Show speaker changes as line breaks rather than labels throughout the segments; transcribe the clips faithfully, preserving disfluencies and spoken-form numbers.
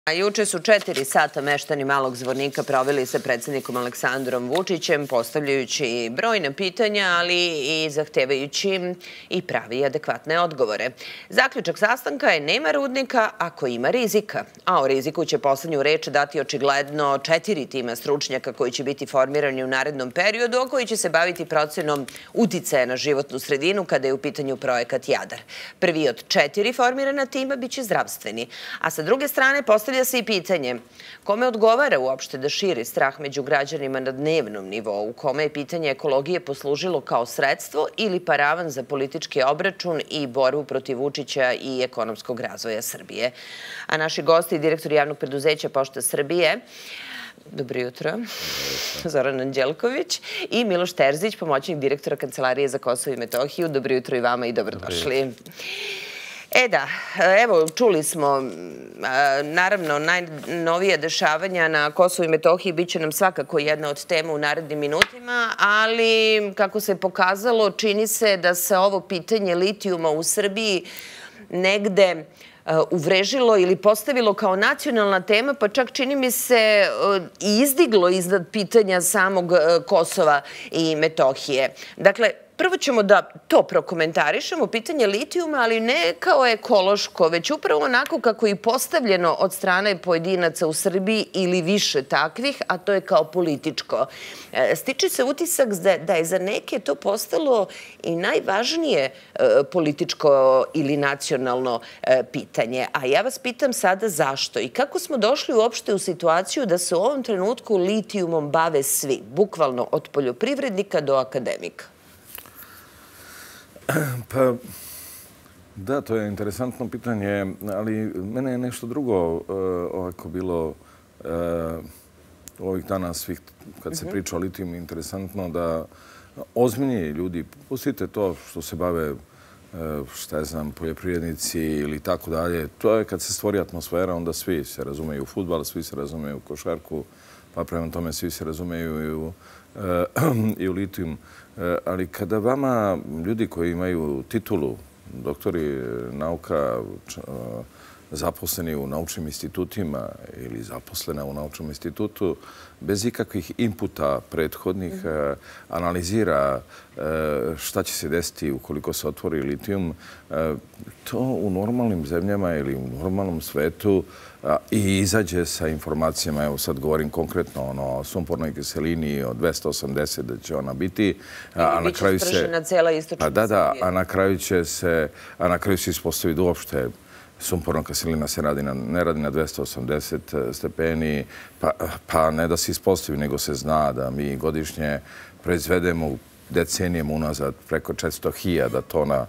Juče su četiri sata meštani Malog Zvornika proveli sa predsjednikom Aleksandrom Vučićem, postavljajući brojna pitanja, ali i zahtevajući i pravi i adekvatne odgovore. Zaključak sastanka je nema rudnika ako ima rizika. A o riziku će poslednju reč dati očigledno četiri tima stručnjaka koji će biti formirani u narednom periodu, a koji će se baviti procenom uticaja na životnu sredinu kada je u pitanju projekat Jadar. Prvi od četiri formirana tima biće zdravstveni, a sa druge strane postavlja se i pitanje kome odgovara uopšte da širi strah među građanima na dnevnom nivou, kome je pitanje ekologije poslužilo kao sredstvo ili paravan za politički obračun i borbu protiv Vučića i ekonomskog razvoja Srbije. A naši gosti, direktor javnog preduzeća Pošta Srbije, dobro jutro, Zoran Anđelković, i Miloš Terzić, pomoćnik direktora Kancelarije za Kosovo i Metohiju. Dobro jutro i vama i dobrodošli. E da, evo, čuli smo, naravno, najnovije dešavanja na Kosovu i Metohiji biće nam svakako jedna od tema u narednim minutima, ali kako se pokazalo, čini se da se ovo pitanje litijuma u Srbiji negde uvrežilo ili postavilo kao nacionalna tema, pa čak čini mi se i izdiglo iznad pitanja samog Kosova i Metohije. Dakle, prvo ćemo da to prokomentarišemo, pitanje litijuma, ali ne kao ekološko, već upravo onako kako je postavljeno od strane pojedinaca u Srbiji ili više takvih, a to je kao političko. Stiče se utisak da je za neke to postalo i najvažnije političko ili nacionalno pitanje. A ja vas pitam sada zašto i kako smo došli uopšte u situaciju da se u ovom trenutku litijumom bave svi, bukvalno od poljoprivrednika do akademika?
Pa, da, to je interesantno pitanje, ali mene je nešto drugo ovako bilo ovih dana svih, kad se priča o litijumu, interesantno da ozbiljni ljudi, pustite to što se bave, šta je znam, poljoprivrednici ili tako dalje, to je kad se stvori atmosfera, onda svi se razumeju u fudbal, svi se razumeju u košarku, pa prema tome svi se razumeju i u litijum. Ali kada vama ljudi koji imaju titulu, doktori nauka, zaposleni u naučnim institutima ili zaposlena u naučnom institutu, bez ikakvih inputa prethodnih analizira šta će se desiti ukoliko se otvori litijum, to u normalnim zemljama ili u normalnom svetu i izađe sa informacijama, evo sad govorim konkretno o sumpornoj kiselini od dvesta osamdeset da će ona biti, a na kraju se...
Biće cela istočna Srbija.
Da, da, a na kraju će se, a na kraju se ispostaviti uopšte sumporna kiselina se ne radi na dvesta osamdeset stepeni, pa ne da se ispostavi, nego se zna da mi godišnje proizvedemo decenijama unazad preko četiristo hiljada tona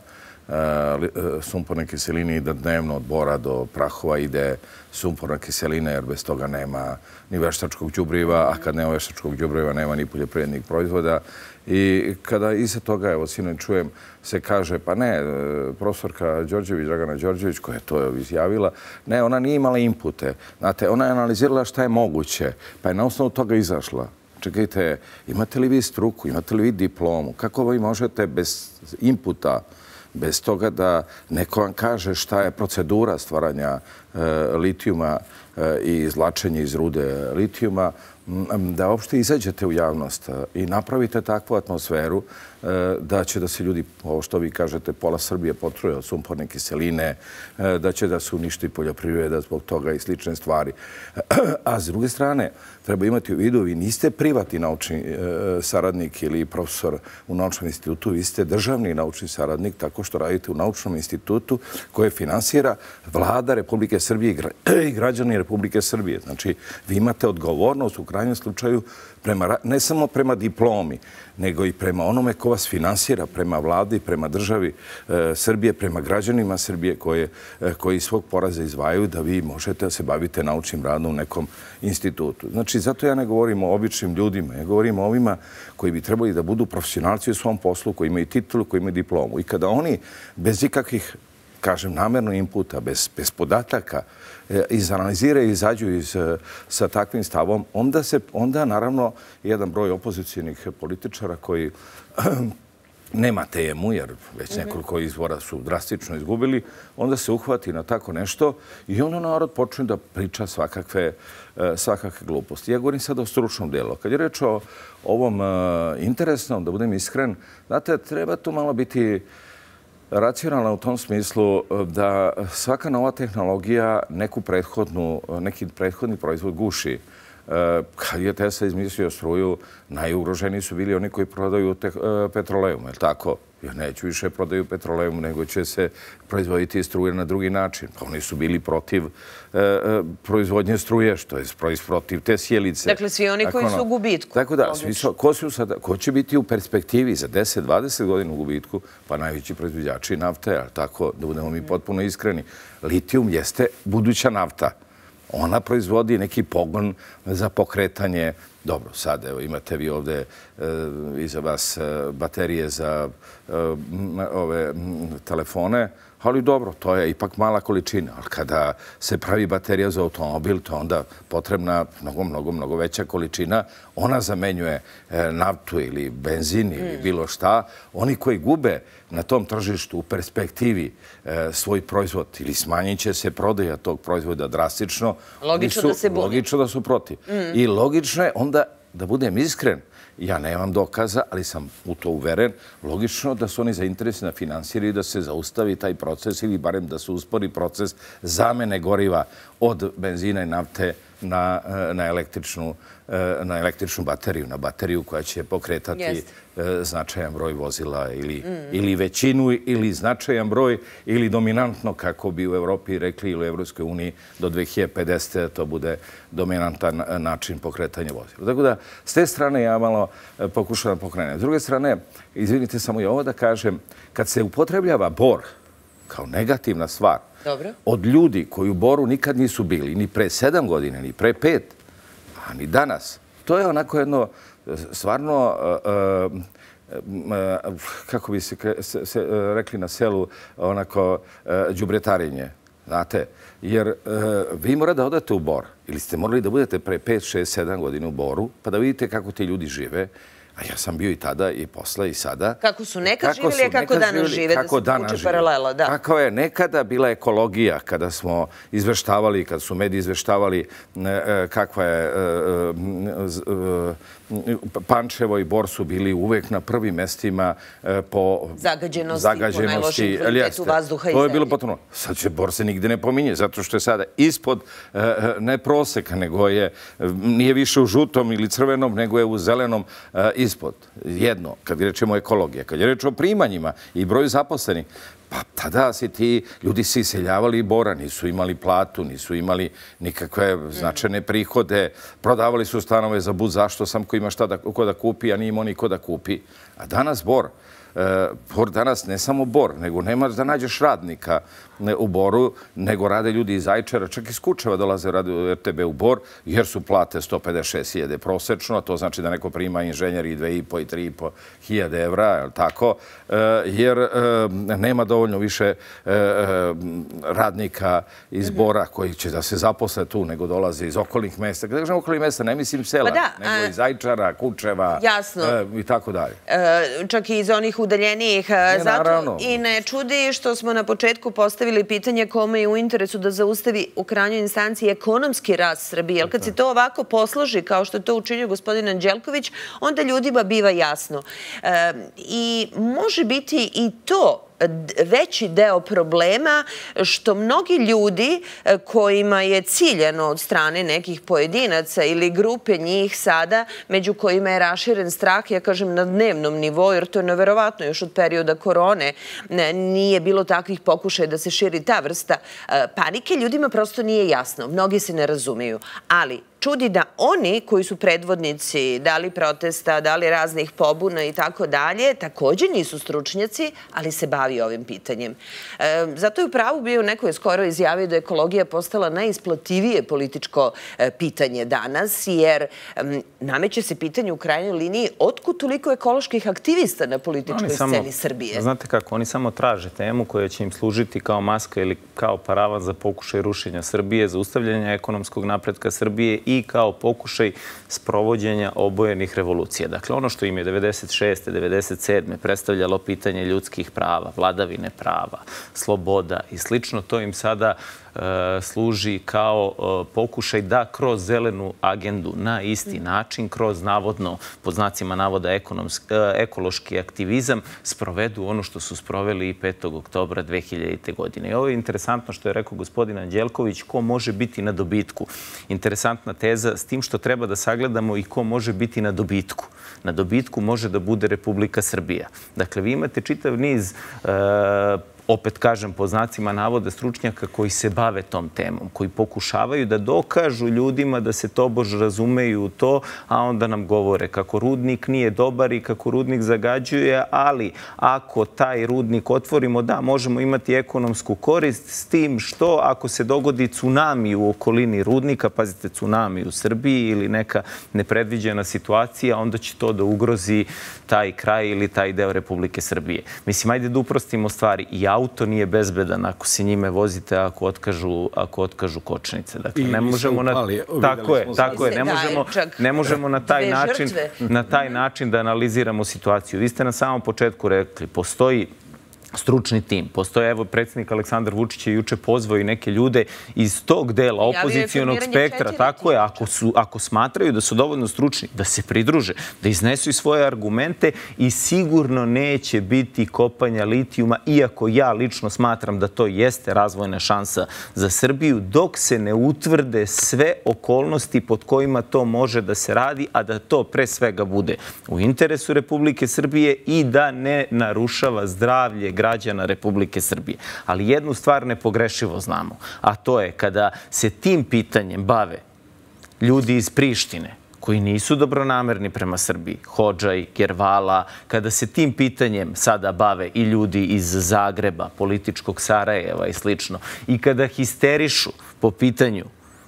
sumporne kiseline i da dnevno od bora do prahova ide sumporna kiselina, jer bez toga nema ni veštačkog đubriva, a kad nema veštačkog đubriva nema ni poljoprivrednih proizvoda. I kada iza toga, evo sinoć čujem, se kaže, pa ne, profesorka Đorđević, Dragana Đorđević, koja je to izjavila, ne, ona nije imala inpute. Znate, ona je analizirala šta je moguće, pa je na osnovu toga izašla. Čekajte, imate li vi struku, imate li vi diplomu? Kako vi možete bez inputa, bez toga da neko vam kaže šta je procedura stvaranja litijuma i izvlačenja iz rude litijuma, da uopšte izađete u javnost i napravite takvu atmosferu da će da se ljudi, ovo što vi kažete, pola Srbije potruje od sumporne kiseline, da će da se uništi poljoprivreda zbog toga i slične stvari. A s druge strane, treba imati u vidu, vi niste privatni naučni saradnik ili profesor u naučnom institutu, vi ste državni naučni saradnik tako što radite u naučnom institutu koje finansira vlada Republike Srbije i građani Republike Srbije. Znači, vi imate odgovornost u krajnjem slučaju ne samo prema diplomi, nego i prema onome ko vas finansira, prema vladi, prema državi Srbije, prema građanima Srbije koji svog poraza izdvajaju da vi možete da se bavite naučnim radom u nekom institutu. Znači, zato ja ne govorim o običnim ljudima, ja govorim o ovima koji bi trebali da budu profesionalci u svom poslu, koji imaju titulu, koji imaju diplomu. I kada oni bez ikakvih, kažem, namerno inputa, bez podataka, izanaliziraju i izađu sa takvim stavom, onda, naravno, jedan broj opozicijonih političara koji nema temu, jer već nekoliko izvora su drastično izgubili, onda se uhvati na tako nešto i onda narod počne da priča svakakve, svakakve gluposti. Ja govorim sada o stručnom delu. Kad je reč o ovom interesnom, da budem iskren, znate, treba tu malo biti racionalna u tom smislu da svaka nova tehnologija neku prethodnu, neki prethodni proizvod guši. Kad je Tesla izmislio struju, najugroženiji su bili oni koji prodaju petrolejum, je li tako? Jer neću više prodaju petrolejum, nego će se proizvoditi struje na drugi način. Pa oni su bili protiv proizvodnje struje, što je protiv te sjelice.
Dakle, svi oni koji su u gubitku.
Tako da, ko će biti u perspektivi za deset do dvadeset godina u gubitku? Pa najveći proizvođači nafte, ali tako, da budemo mi potpuno iskreni. Litijum jeste buduća nafta. Ona proizvodi neki pogon za pokretanje. Dobro, sad evo imate vi ovde iza vas baterije za ove telefone, ali dobro, to je ipak mala količina. Ali kada se pravi baterija za automobil, to je onda potrebna mnogo, mnogo, mnogo veća količina. Ona zamenjuje naftu ili benzin ili bilo šta. Oni koji gube na tom tržištu u perspektivi svoj proizvod ili smanjit će se prodaja tog proizvoda drastično.
Logično da se bune.
Logično da su protiv. I logično je onda, da budem iskren, ja nemam dokaza, ali sam u to uveren, logično da su oni zainteresni da finansiraju da se zaustavi taj proces ili barem da se uspori proces zamene goriva od benzina i nafte na, na, električnu, na električnu bateriju, na bateriju koja će pokretati yes. značajan broj vozila ili, mm. ili većinu ili značajan broj ili dominantno, kako bi u Evropi rekli ili u Evropskoj uniji do dve hiljade pedesete. to bude dominantan način pokretanja vozila. Tako da, s te strane ja malo pokušavam pokrenuti. S druge strane, izvinite samo i ovo da kažem, kad se upotrebljava bor kao negativna stvar,
dobro,
od ljudi koji u boru nikad nisu bili, ni pre sedam godina, ni pre pet, a ni danas, to je onako jedno stvarno, kako bi se rekli na selu, onako đubretarenje. Znate, jer vi morate da odete u bor, ili ste morali da budete pre pet, šest, sedam godina u boru, pa da vidite kako ti ljudi žive. A ja sam bio i tada, i posle, i sada.
Kako su nekad živjeli, a kako danas žive, da se povuče paralela, da.
Kako je nekada bila ekologija, kada smo izveštavali, kada su mediji izveštavali kakva je Pančevo i Bor su bili uvek na prvim mestima po
zagađenosti, po najlošim kvalitetu vazduha i zemlje.
To je bilo potpuno. Sad će Bor se nigde ne pominje, zato što je sada ispod, ne proseka, nego je, nije više u žutom ili crvenom, nego je u zelenom ispod. Jedno, kad rečemo ekologija, kad je reč o primanjima i broju zaposlenih, pa tada si ti, ljudi se iseljavali i Bora, nisu imali platu, nisu imali nikakve značajne prihode, prodavali su stanove za bud zašto sam ko ima šta da, ko da kupi, a nije imao niko da kupi. A danas Bor, Bor danas ne samo Bor, nego nemaš da nađeš radnika u Boru, nego rade ljudi iz Zaječara, čak iz Kučeva dolaze rade u R T B u Bor, jer su plate sto pedeset šest hiljada prosečno, to znači da neko prima inženjer i dve i po i tri i po hiljade evra, tako, jer nema dovoljno više radnika iz Bora koji će da se zaposle tu, nego dolaze iz okolnih mesta. Kada kažem okolnih mesta, ne mislim sela, nego iz Zaječara, Kučeva i tako dalje.
Čak i iz onih udaljenijih. Zato i ne čudi što smo na početku postavili pitanje kome je u interesu da zaustavi u krajnjoj instanciji ekonomski rast Srbije. Jer kad se to ovako posloži, kao što je to učinio gospodin Anđelković, onda ljudima biva jasno. I može biti i to veći deo problema što mnogi ljudi kojima je ciljeno od strane nekih pojedinaca ili grupe njih sada, među kojima je raširen strah, ja kažem na dnevnom nivou, jer to je neverovatno još od perioda korone, nije bilo takvih pokušaja da se širi ta vrsta panike, ljudima prosto nije jasno. Mnogi se ne razumiju. Ali čudi da oni koji su predvodnici da li protesta, da li raznih pobuna i tako dalje, također nisu stručnjaci, ali se bavi ovim pitanjem. Zato je u pravu bio, neko je skoro izjavio da je ekologija postala najisplativije političko pitanje danas, jer nameće se pitanje u krajnjoj liniji otkud toliko ekoloških aktivista na političkoj sceni Srbije.
Znate kako, oni samo traže temu koja će im služiti kao maska ili kao paravan za pokušaj rušenja Srbije, za ustavljanje ekonomskog napretka Srbije i kao pokušaj sprovođenja obojenih revolucija. Dakle, ono što im je devedeset šeste. devedeset sedme. predstavljalo pitanje ljudskih prava, vladavine prava, sloboda i slično, to im sada služi kao pokušaj da kroz zelenu agendu na isti način, kroz navodno, pod znacima navoda, ekološki aktivizam, sprovedu ono što su sproveli i petog oktobra dve hiljadite. godine. I ovo je interesantno što je rekao gospodin Anđelković, ko može biti na dobitku. Interesantna teza s tim što treba da sagledamo i ko može biti na dobitku. Na dobitku može da bude Republika Srbija. Dakle, vi imate čitav niz opet kažem, po znacima navoda stručnjaka koji se bave tom temom, koji pokušavaju da dokažu ljudima da se tobož razumeju u to, a onda nam govore kako rudnik nije dobar i kako rudnik zagađuje, ali ako taj rudnik otvorimo, da, možemo imati ekonomsku korist s tim što ako se dogodi tsunami u okolini rudnika, pazite, tsunami u Srbiji ili neka nepredviđena situacija, onda će to da ugrozi taj kraj ili taj deo Republike Srbije. Mislim, ajde da uprostimo stvari. I auto nije bezbedan ako se njime vozite, ako otkažu, ako otkažu kočnice. Dakle, ne možemo na... Tako je, tako je. Ne možemo, ne možemo na taj način, na taj način da analiziramo situaciju. Vi ste na samom početku rekli, postoji stručni tim. Postoje, evo, predsjednik Aleksandar Vučić je juče pozvao i neke ljude iz tog dela opozicionog spektra. Tako je, ako, su, ako smatraju da su dovoljno stručni, da se pridruže, da iznesu i svoje argumente i sigurno neće biti kopanja litijuma, iako ja lično smatram da to jeste razvojna šansa za Srbiju, dok se ne utvrde sve okolnosti pod kojima to može da se radi, a da to pre svega bude u interesu Republike Srbije i da ne narušava zdravlje građana Republike Srbije. Ali jednu stvar nepogrešivo znamo, a to je kada se tim pitanjem bave ljudi iz Prištine, koji nisu dobronamerni prema Srbiji, Hodžaj, Gervala, kada se tim pitanjem sada bave i ljudi iz Zagreba, političkog Sarajeva i slično, i kada histerišu po pitanju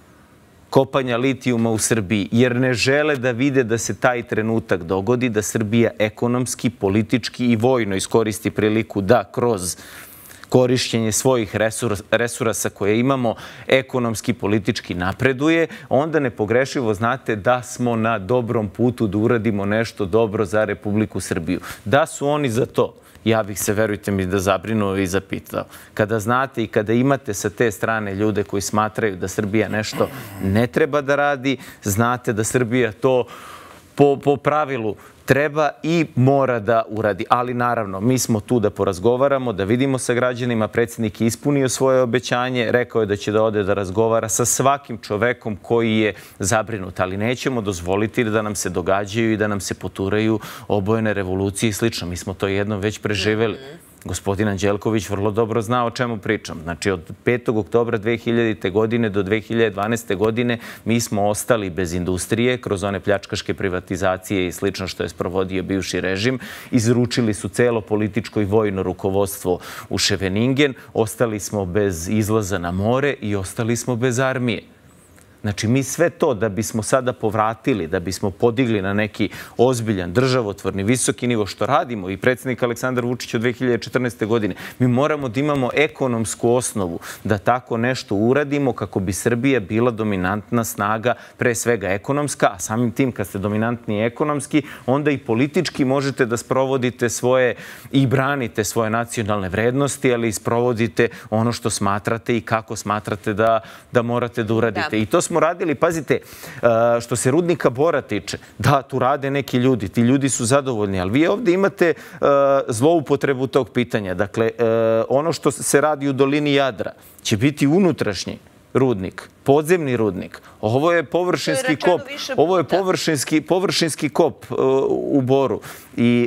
kopanja litijuma u Srbiji, jer ne žele da vide da se taj trenutak dogodi, da Srbija ekonomski, politički i vojno iskoristi priliku da kroz korišćenje svojih resursa koje imamo ekonomski, politički napreduje, onda nepogrešivo znate da smo na dobrom putu da uradimo nešto dobro za Republiku Srbiju. Da su oni za to, ja bih se, verujte mi, da zabrinuo i zapitao. Kada znate i kada imate sa te strane ljude koji smatraju da Srbija nešto ne treba da radi, znate da Srbija to po, po pravilu treba i mora da uradi. Ali naravno, mi smo tu da porazgovaramo, da vidimo sa građanima. Predsjednik je ispunio svoje obećanje, rekao je da će da ode da razgovara sa svakim čovekom koji je zabrinut. Ali nećemo dozvoliti da nam se događaju i da nam se poturaju obojene revolucije i slično. Mi smo to jednom već preživeli. Gospodin Anđelković vrlo dobro zna o čemu pričam. Znači, od petog oktobra dve hiljadite. godine do dve hiljade dvanaeste. godine mi smo ostali bez industrije kroz one pljačkaške privatizacije i slično što je sprovodio bivši režim. Izručili su celo političko i vojno rukovodstvo u Ševeningen. Ostali smo bez izlaza na more i ostali smo bez armije. Znači, mi sve to da bismo sada povratili, da bismo podigli na neki ozbiljan, državotvorni, visoki nivo što radimo i predsjednik Aleksandar Vučić od dve hiljade četrnaeste. godine, mi moramo da imamo ekonomsku osnovu da tako nešto uradimo kako bi Srbija bila dominantna snaga, pre svega ekonomska, a samim tim kad ste dominantni ekonomski, onda i politički možete da sprovodite svoje i branite svoje nacionalne vrednosti, ali i sprovodite ono što smatrate i kako smatrate da, da morate da uradite. Da. I to smo radili, pazite, što se rudnika Bora tiče, da, tu rade neki ljudi, ti ljudi su zadovoljni, ali vi ovdje imate zloupotrebu tog pitanja. Dakle, ono što se radi u dolini Jadra će biti unutrašnji rudnik, podzemni rudnik. Ovo je površinski kop. Ovo je površinski, površinski kop u Boru. I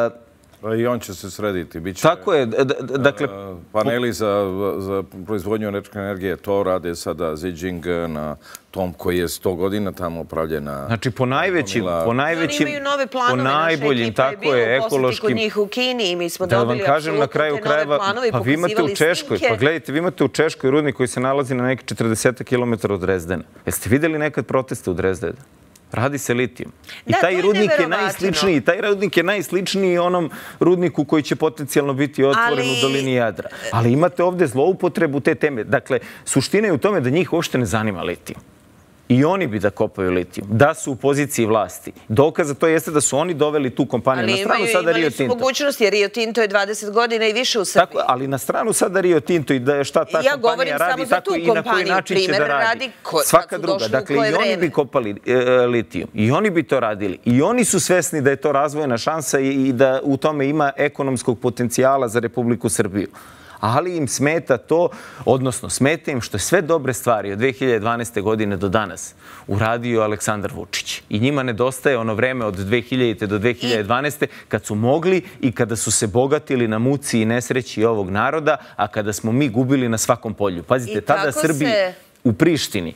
I on će se srediti. Biće,
tako je. Dakle,
paneli za, za proizvodnju električne energije, to rade sada Zijing na tom koji je sto godina tamo pravljena.
Znači, po najvećim, po najvećim,
oni imaju nove planove,
po najboljim, tako je, ekološkim.
Kod njih u Kini i mi smo
da
dobili
vam kažem, na kraju krajeva, pa vi imate u Češkoj, snimke. Pa gledajte, vi imate u Češkoj rudnik koji se nalazi na neki četrdeset kilometara od Dresdena. Jeste vidjeli nekad proteste u Dresdenu? Radi se litijum. I taj rudnik je najsličniji. Taj rudnik je najsličniji onom rudniku koji će potencijalno biti otvoren u dolini Jadra. Ali imate ovdje zloupotrebu te teme. Dakle, suština je u tome da njih uopšte ne zanima litijum. I oni bi da kopaju litijum, da su u poziciji vlasti. Dokaz za to jeste da su oni doveli tu kompaniju.
Ali imali su mogućnost, jer Rio Tinto je dvadeset godina i više u Srbiji.
Tako, ali na stranu sada Rio Tinto i da šta ta kompanija radi, tako i na koji način će da radi. Svaka druga. Dakle, i oni bi kopali litijum. I oni bi to radili. I oni su svesni da je to razvojna šansa i da u tome ima ekonomskog potencijala za Republiku Srbiju. Ali im smeta to, odnosno smeta im što je sve dobre stvari od dve hiljade dvanaeste. godine do danas uradio Aleksandar Vučić. I njima nedostaje ono vreme od dve hiljadite. do dve hiljade dvanaeste. kad su mogli i kada su se bogatili na muci i nesreći ovog naroda, a kada smo mi gubili na svakom polju. Pazite, tada Srbi u Prištini,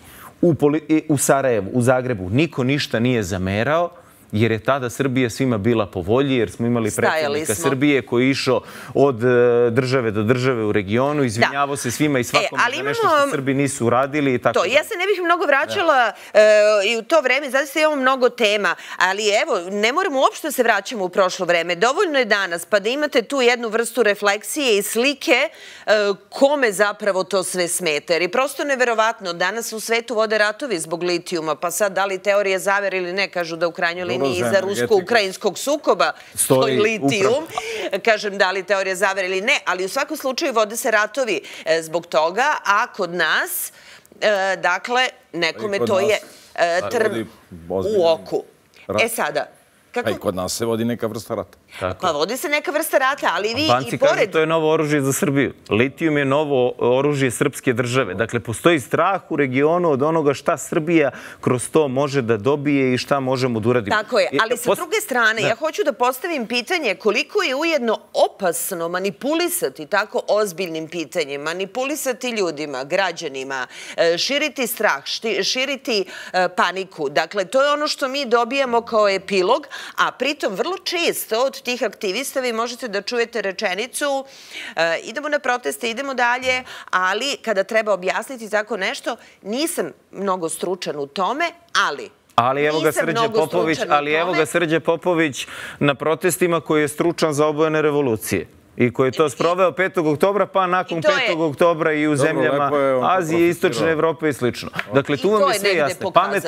u Sarajevu, u Zagrebu, niko ništa nije zamerao, jer je tada Srbija svima bila po volji, jer smo imali predsjednika Srbije koji je išao od države do države u regionu, izvinjavao se svima i svakome za nešto što Srbi nisu uradili i tako da.
Ja se ne bih mnogo vraćala i u to vreme, zaista imamo mnogo tema, ali evo, ne moramo uopšte se vraćamo u prošlo vreme. Dovoljno je danas, pa da imate tu jednu vrstu refleksije i slike kome zapravo to sve smeta. Jer je prosto neverovatno, danas u svetu vode ratovi zbog litijuma, pa sad da li teorije zavere ili ne, kažu da u krajnjoj liniji iza rusko-ukrajinskog sukoba stoji litijum. Kažem, da li teorija zavere ili ne, ali u svakom slučaju vode se ratovi zbog toga, a kod nas, dakle, nekome to je trn u oku. E sada,
a i kod nas se vodi neka vrsta rata.
Pa vodi se neka vrsta rata, ali vi i pored...
Albanci kažu to je novo oružje za Srbiju. Litijum je novo oružje srpske države. Dakle, postoji strah u regionu od onoga šta Srbija kroz to može da dobije i šta možemo da uradimo.
Tako je, ali sa druge strane, ja hoću da postavim pitanje koliko je ujedno opasno manipulisati tako ozbiljnim pitanjem, manipulisati ljudima, građanima, širiti strah, širiti paniku. Dakle, to je ono što mi dobijamo kao epilog, a pritom vrlo često od tih aktivista vi možete da čujete rečenicu idemo na proteste, idemo dalje, ali kada treba objasniti tako nešto, nisam mnogo stručan u tome, ali...
Ali evo ga Srđe Popović, ali evo ga Srđe Popović na protestima koji je stručan za obojene revolucije. I koji je to sproveo petog oktobra, pa nakon petog oktobra i u zemljama Azije, Istočne Evrope i slično. Dakle, tu vam je sve jasno.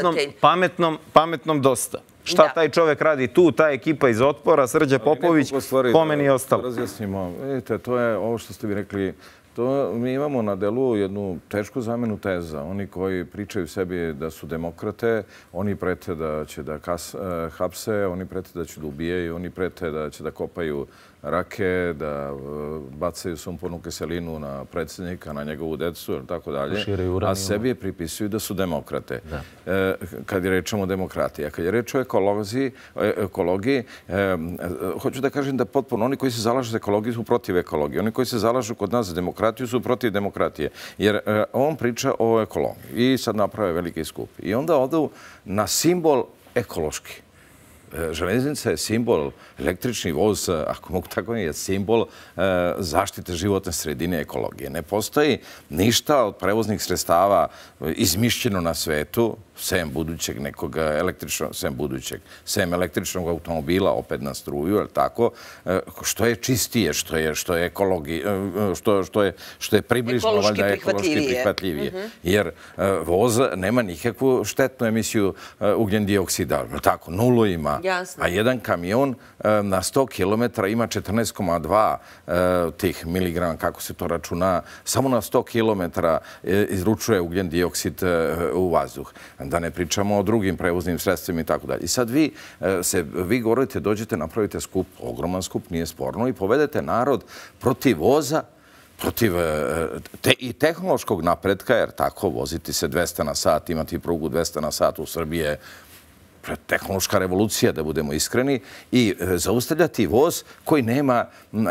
Pametnom dosta. Šta taj čovek radi tu, ta ekipa iz Otpora, Srđe Popović, po meni je ostalo.
Razjasnimo, vidite, to je ovo što ste vi rekli, mi imamo na delu jednu tešku zamenu teza. Oni koji pričaju sebi da su demokrate, oni prete da će da hapse, oni prete da će da ubijaju, oni prete da će da kopaju rake, da bacaju sumpornu kiselinu na predsjednika, na njegovu decu ili tako dalje, a sebi je pripisuju da su demokrate. Kad je rečemo o demokratiji, a kad je reč o ekologiji, hoću da kažem da potpuno oni koji se zalažu za ekologiju su protiv ekologije. Oni koji se zalažu kod nas za demokratiju su protiv demokratije. Jer on priča o ekologiji i sad naprave veliki skup. I onda odu na simbol ekološki. Železnica je simbol, električni voz, ako mogu tako je simbol zaštite životne sredine ekologije. Ne postoji ništa od prevoznih sredstava izmišljeno na svetu, sem budućeg nekog električnog, sem budućeg, sem električnog automobila, opet na struju, ali tako, što je čistije, što je, što je ekologije, što, što je, što je približno valjda ekološki prihvatljivije. Jer voz nema nikakvu štetnu emisiju ugljen dioksida, tako, nulu ima. A jedan kamion na sto kilometara ima četrnaest zarez dva tih miligrama, kako se to računa, samo na sto kilometara izručuje ugljen dioksid u vazduh. Da ne pričamo o drugim prevoznim sredstvima i tako dalje. I sad vi, se, vi govorite, dođete, napravite skup, ogroman skup, nije sporno, i povedete narod protiv voza, protiv te, i tehnološkog napretka, jer tako, voziti se dvesta na sat, imati prugu dvesta na sat u Srbije, tehnološka revolucija, da budemo iskreni, i zaustavljati voz koji nema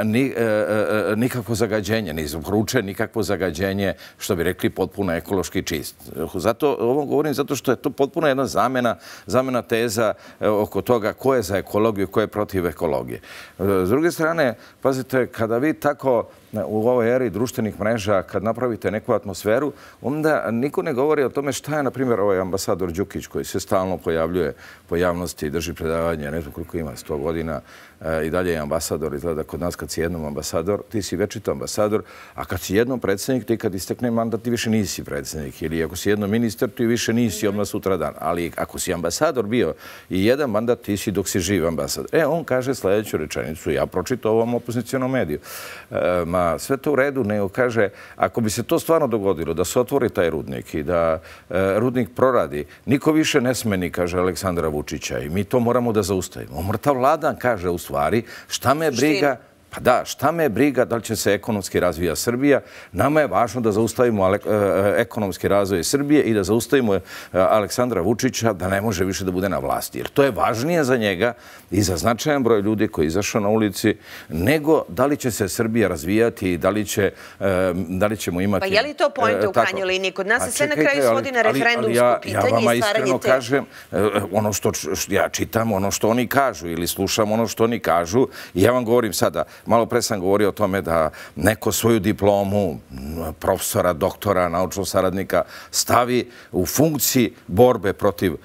nikakvo zagađenje, ne izvruče nikakvo zagađenje, što bi rekli, potpuno ekološki čist. Zato ovo govorim zato što je to potpuno jedna zamena, zamena teza oko toga ko je za ekologiju, ko je protiv ekologije. S druge strane, pazite, kada vi tako u ovoj eri društvenih mreža, kad napravite neku atmosferu, onda niko ne govori o tome šta je, na primjer, ovaj ambasador Đukić koji se stalno pojavljuje po javnosti, drži predavanje, ne znam koliko ima, sto godina, i dalje je ambasador. Izgleda kod nas kad si jednom ambasador, ti si večito ambasador, a kad si jednom predsjednik, ti kad istekne mandat, ti više nisi predsjednik. Ili ako si jednom ministar, ti više nisi odmah sutra dan. Ali ako si ambasador bio i jedan mandat, ti si dok si živ ambasador. E, on kaže sljedeću rečenicu, ja pročito ovom opozicionom mediju. Ma, sve to u redu, nego kaže, ako bi se to stvarno dogodilo, da se otvori taj rudnik i da rudnik proradi, niko više ne smeni, kaže Aleksandra Vučića, i mi to moramo da zaustavimo. Mrtav Vladan kaže u stvari, šta me briga, pa da, šta me briga da li će se ekonomski razvija Srbija, nama je važno da zaustavimo ekonomski razvoj Srbije i da zaustavimo Aleksandra Vučića da ne može više da bude na vlasti. Jer to je važnije za njega i za značajan broj ljudi koji je izašao na ulici, nego da li će se Srbija razvijati i da li, će, da li ćemo imati...
Pa je li to pojenta u krajnjoj liniji? Kod nas se sve na kraju svodi na referendumsko pitanje i stvaranje te...
Kažem, ono što ja čitam, ono što oni kažu ili slušam ono što oni kažu i ja vam govorim sada, malo pre sam govorio o tome da neko svoju diplomu profesora, doktora, naučnog saradnika stavi u funkciji borbe protiv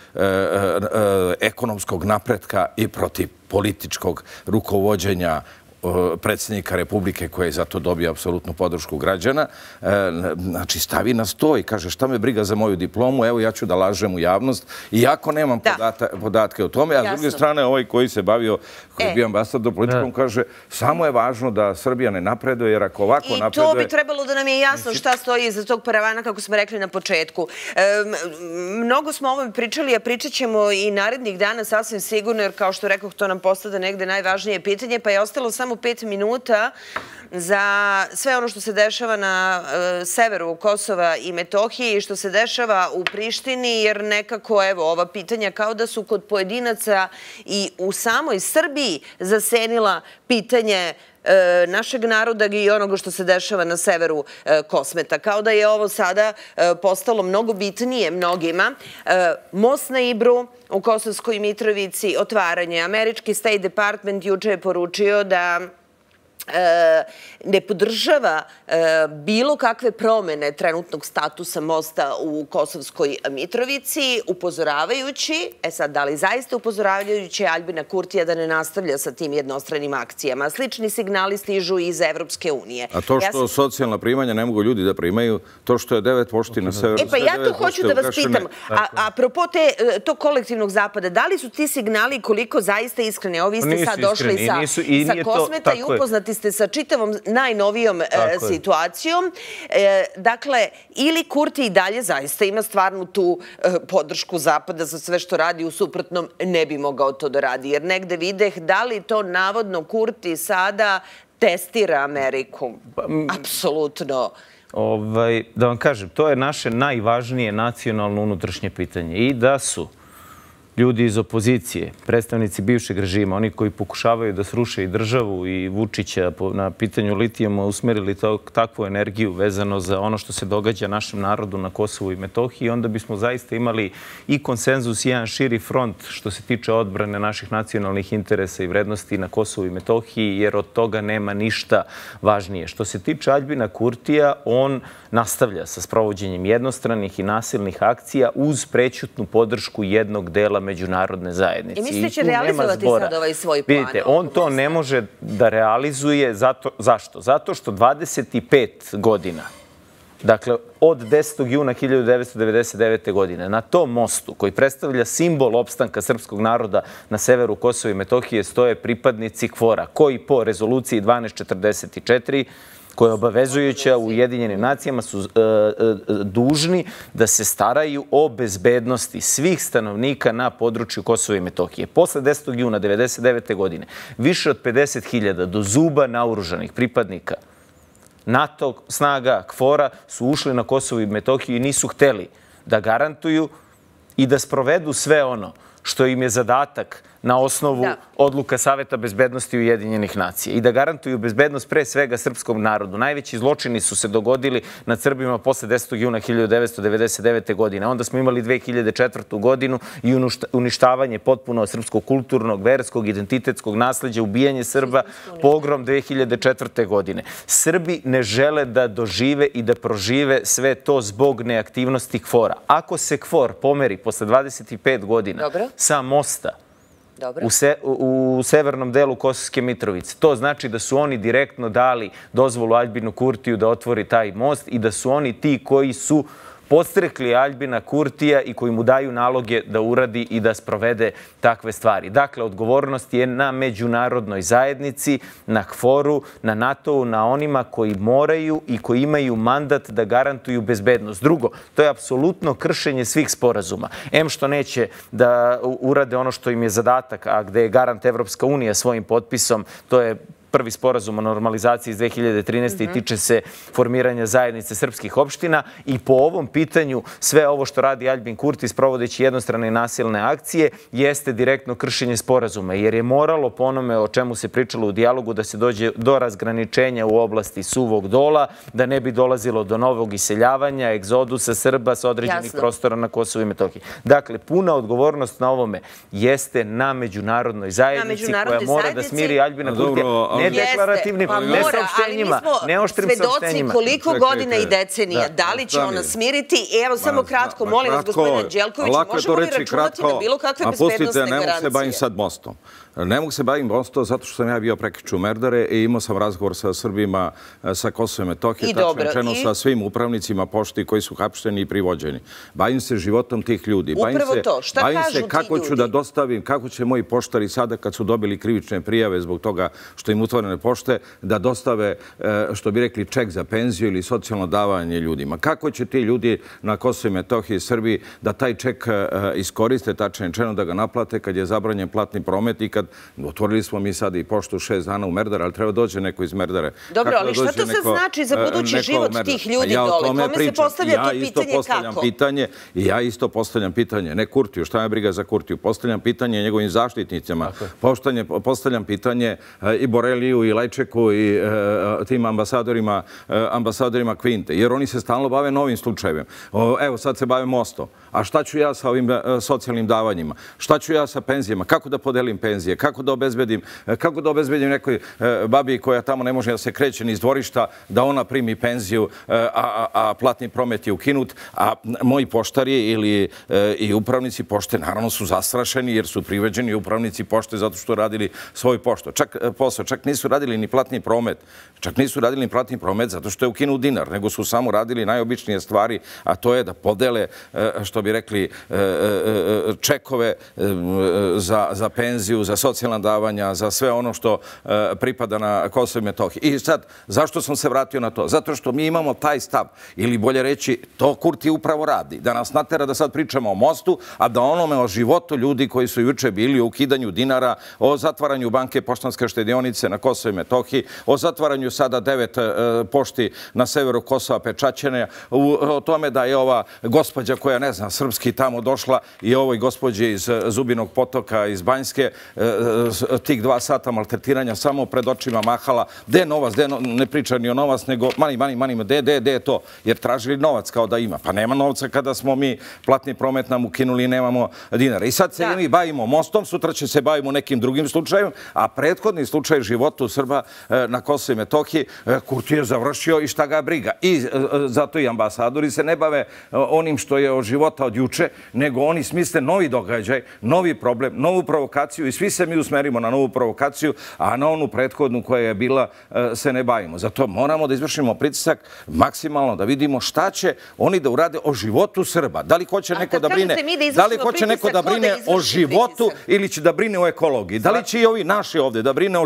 ekonomskog napretka i protiv političkog rukovođenja predsjednika Republike koji je za to dobio apsolutnu podršku građana. Znači, stavi na sto i kaže šta me briga za moju diplomu, evo ja ću da lažem u javnost, iako nemam podatke o tome, a s druge strane ovaj koji se bavio, koji je bio ambasador politikom, kaže samo je važno da Srbija ne napreduje, jer ako ovako napreduje...
I to bi trebalo da nam je jasno šta stoji iza tog paravana, kako smo rekli na početku. Mnogo smo o ovome pričali, a pričat ćemo i narednih dana sasvim sigurno, jer kao što rekoh, to nam postada negde najvažnije pitanje, pa je ostalo samo pet minuta za sve ono što se dešava na severu Kosova i Metohije i što se dešava u Prištini, jer nekako, evo, ova pitanja kao da su kod pojedinaca i u samoj Srbiji zasenila pitanje našeg naroda i onoga što se dešava na severu Kosmeta. Kao da je ovo sada postalo mnogo bitnije mnogima. Most na Ibru u Kosovskoj Mitrovici, otvaranje. Američki State Department juče je poručio da ne podržava bilo kakve promene trenutnog statusa mosta u Kosovskoj Mitrovici, upozoravajući, e sad, da li zaista upozoravajući Aljbina Kurtija da ne nastavlja sa tim jednostranim akcijama. Slični signali stižu iz Evropske unije.
A to što socijalna primanja ne mogu ljudi da primaju, to što je devet pošti na severu...
E pa ja to hoću da vas pitam. Apropo tog kolektivnog zapada, da li su ti signali koliko zaista iskreni? Evo, vi ste sad došli sa Kosmeta i upoznati ste sa čitavom najnovijom situacijom. Dakle, ili Kurti i dalje zaista ima stvarno tu podršku Zapada za sve što radi, u suprotnom ne bi mogao to da radi. Jer negde videh da li to navodno Kurti sada testira Ameriku. Apsolutno.
Da vam kažem, to je naše najvažnije nacionalno unutrašnje pitanje. I da su ljudi iz opozicije, predstavnici bivšeg režima, oni koji pokušavaju da sruše i državu i Vučića na pitanju litijuma, usmerili takvu energiju vezano za ono što se događa našem narodu na Kosovu i Metohiji, onda bismo zaista imali i konsenzus i jedan širi front što se tiče odbrane naših nacionalnih interesa i vrednosti na Kosovu i Metohiji, jer od toga nema ništa važnije. Što se tiče Aljbina Kurtija, on nastavlja sa sprovođenjem jednostranih i nasilnih akcija uz prećutnu podršku jednog dela međunarodne zajednice.
I mislite će realizovati sad ovaj svoj plan?
Vidite, on to ne može da realizuje. Zašto? Zato što dvadeset pet godina, dakle od desetog juna hiljadu devetsto devedeset devete. godine, na tom mostu koji predstavlja simbol opstanka srpskog naroda na severu Kosova i Metohije stoje pripadnici KFOR-a, koji po rezoluciji dvanaest četrdeset četiri koja je obavezujuća u Ujedinjenim nacijama, su dužni da se staraju o bezbednosti svih stanovnika na području Kosova i Metohije. Posle desetog juna devedeset devete. godine više od pedeset hiljada do zuba naoružanih pripadnika NATO snaga KFOR-a su ušli na Kosovo i Metohiju i nisu hteli da garantuju i da sprovedu sve ono što im je zadatak na osnovu odluka Saveta bezbednosti Ujedinjenih nacija i da garantuju bezbednost pre svega srpskom narodu. Najveći zločini su se dogodili nad Srbima posle desetog juna hiljadu devetsto devedeset devete. godine. Onda smo imali dve hiljade četvrtu. godinu i uništavanje potpuno srpskog kulturnog, verskog, identitetskog nasleđa, ubijanje Srba, pogrom dve hiljade četvrte. godine. Srbi ne žele da dožive i da prožive sve to zbog neaktivnosti KFOR-a. Ako se KFOR pomeri posle dvadeset pet godina sa mosta u severnom delu Kosovske Mitrovice, to znači da su oni direktno dali dozvolu Aljbinu Kurtiju da otvori taj most i da su oni ti koji su podstrekli Aljbina Kurtija i koji mu daju naloge da uradi i da sprovede takve stvari. Dakle, odgovornost je na međunarodnoj zajednici, na KFOR-u, na NATO-u, na onima koji moraju i koji imaju mandat da garantuju bezbednost. Drugo, to je apsolutno kršenje svih sporazuma. Em što neće da urade ono što im je zadatak, a gde je garant Evropska unija svojim potpisom, to je prvi sporazum o normalizaciji iz dve hiljade trinaeste. i tiče se formiranja zajednice srpskih opština i po ovom pitanju sve ovo što radi Aljbin Kurti sprovodeći jednostrane i nasilne akcije jeste direktno kršenje sporazuma jer je moralo po onome o čemu se pričalo u dijalogu da se dođe do razgraničenja u oblasti Suvog Dola, da ne bi dolazilo do novog iseljavanja, egzodusa Srba sa određenih prostora na Kosovu i Metohiji. Dakle, puna odgovornost na ovome jeste na međunarodnoj zajednici koja mora da smiri Aljbina Kurtija. Ne deklarativnim, ne saopštenjima, ne oštrim saopštenjima.
Svedoci koliko godina i decenija, da li će ona smiriti? Evo samo kratko, molim vas, gospodine Đelković, možemo li računati na bilo kakve bezbednostne garancije?
Ne mogu se bavim sad mostom. Ne mogu se bavim mostom zato što sam ja bio prekiče u Merdare i imao sam razgovor sa Srbima sa Kosova i Metohije, tačno rečeno sa svim upravnicima pošti koji su hapšteni i privođeni. Bavim se životom tih ljudi.
Upravo to. Šta kažu ti ljudi?
Bavim se kako ću da dostavim, kako će moji poštari sada kad su dobili krivične prijave zbog toga što im utvorene pošte, da dostave, što bi rekli, ček za penziju ili socijalno davanje ljudima. Kako će ti ljudi na Kosovu i Metohiji i Srbiji da taj ček iskoriste, tačno rečeno da ga naplate kad je zabranjen platni promet i kad otvorili smo mi sad i poštu šest dana u Merdare, ali treba dođe neko iz Merdare.
Dobro, ali šta to sad znači za budući život tih ljudi dole? Kome se postavlja to pitanje kako?
I ja isto postavljam pitanje, ne Kurtiju, šta je briga za Kurtiju, postavljam pitanje njegovim zaštitnicama, postavljam pitanje i Boreliju, i Lajčeku, i tim ambasadorima, ambasadorima Kvinte, jer oni se stalno bave novim slučajevima. Evo, sad se bave mostom. A šta ću ja sa ovim socijalnim davanjima? Šta ću ja sa penzijama? Kako da podelim penzije? Kako da obezbedim, kako da obezbedim nekoj babi koja tamo ne može da se kreće ni iz dvorišta, da ona primi penziju, a, a platni promet je ukinut, a moji poštari ili i upravnici pošte naravno su zastrašeni jer su priveđeni upravnici pošte zato što radili svoj pošto. Čak posao, čak nisu radili ni platni promet. Čak nisu radili ni platni promet zato što je ukinut dinar, nego su samo radili najobičnije stvari, a to je da podele, što bi rekli, čekove za, za penziju, za socijalna davanja, za sve ono što pripada na Kosovo i Metohiji. I sad, zašto sam se vratio na to? Zato što mi imamo taj stav, ili bolje reći, to Kurti upravo radi, da nas natera da sad pričamo o mostu, a da onome o životu ljudi koji su juče bili o ukidanju dinara, o zatvaranju banke Poštanske štedionice na Kosovo i Metohiji, o zatvaranju sada devet pošti na severu Kosova pečaćene, o tome da je ova gospođa koja ne zna srpski tamo došla i ovoj gospođi iz Zubinog Potoka, iz Banjske, tih dva sata maltretiranja samo pred očima mahala. Gde je novac? Ne priča ni o novac, nego mani, mani, mani, gde, gde, gde je to? Jer tražili novac kao da ima. Pa nema novca kada smo mi platni promet nam ukinuli i nemamo dinara. I sad se mi bavimo mostom, sutra će se bavimo nekim drugim slučajem, a prethodni slučaj životu Srba na Kosovu i Metohiji, Kurti je završio i šta ga briga. I zato i ambasadori se ne bave onim što je od života od juče, nego oni smisle novi događaj, novi problem, novu provokaciju i svi se mi usmerimo na novu provokaciju, a na onu prethodnu koja je bila se ne bavimo. Zato moramo da izvršimo pritisak maksimalno, da vidimo šta će oni da urade o životu Srba. Da li hoće neko da brine, da li hoće neko da brine o životu ili će da brine o ekologiji? Da li će i ovi naši ovde da brine o životu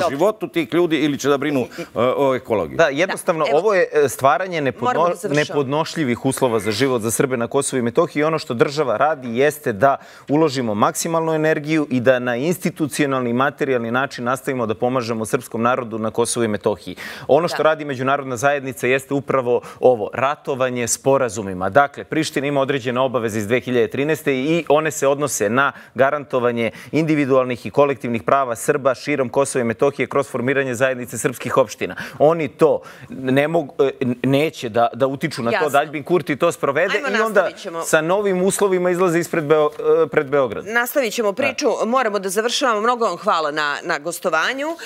platu tih ljudi ili će da brinu o ekologiji.
Da, jednostavno, ovo je stvaranje nepodnošljivih uslova za život za Srbe na Kosovu i Metohiji i ono što država radi jeste da uložimo maksimalnu energiju i da na institucionalni i materijalni način nastavimo da pomažemo srpskom narodu na Kosovu i Metohiji. Ono što radi međunarodna zajednica jeste upravo ovo, ratovanje sporazumima. Dakle, Priština ima određene obaveze iz dve hiljade trinaeste. i one se odnose na garantovanje individualnih i kolektivnih prava Srba širom Kosova i Metohije kroz formiranje zajednice srpskih opština. Oni to neće da utiču na to da Aljbin Kurti to sprovede i onda sa novim uslovima izlaze ispred Beograda.
Nastavit ćemo priču. Moramo da završavamo. Mnogo vam hvala na gostovanju.